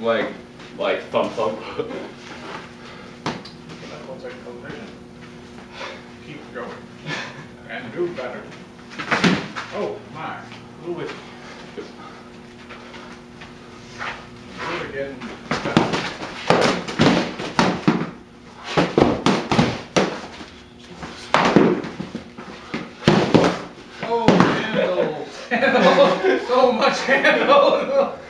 like thump thump. That looks like television. Keep going. And do better. Oh my. Really getting better. Oh, handle. Handle. So much handle.